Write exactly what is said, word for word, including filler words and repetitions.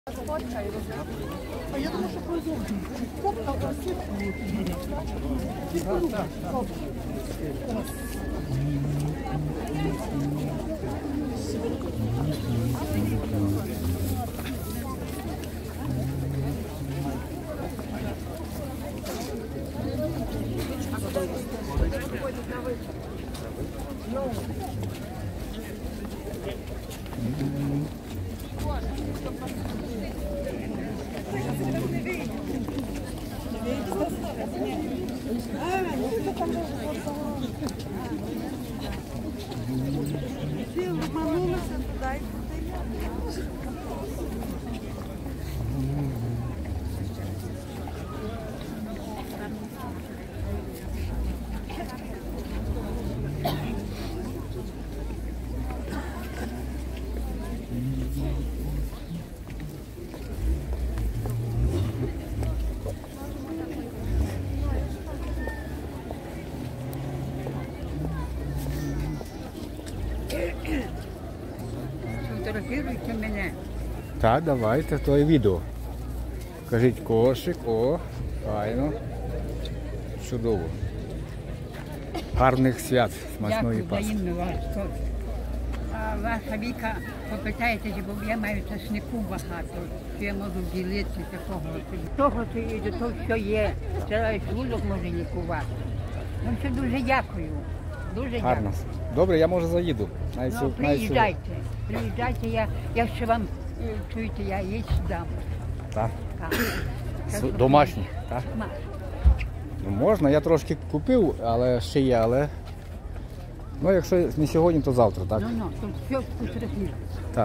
А я думаю, що пройдемо. Фотка красивая. Ти обманулася туди і туди. Фотографіруйте мене. Так, давайте, то і відео. Кажіть кошик, о, файно. Чудово. Гарних свят, смачної Дякую, Пасхи. взаємно вас. А ваша Віка, попитаєтеся, бо я маю часнику багато, що я можу ділитися такого. Того, що і до того, що є, це шлунок може лікувати. Ну, все дуже дякую. Дуже Гарно. дякую. Добре, я може заїду. Навіть Ну, сю- навіть сюди. приїжджайте, приїжджайте, я, я ще вам, е, чуєте, я яєць дам. Так. Так. С- Домашні, так? Маш. Ну, можна, я трошки купив, але ще є, але. Ну, якщо не сьогодні, то завтра, так? Ну, ну, тут все потрібно. Так.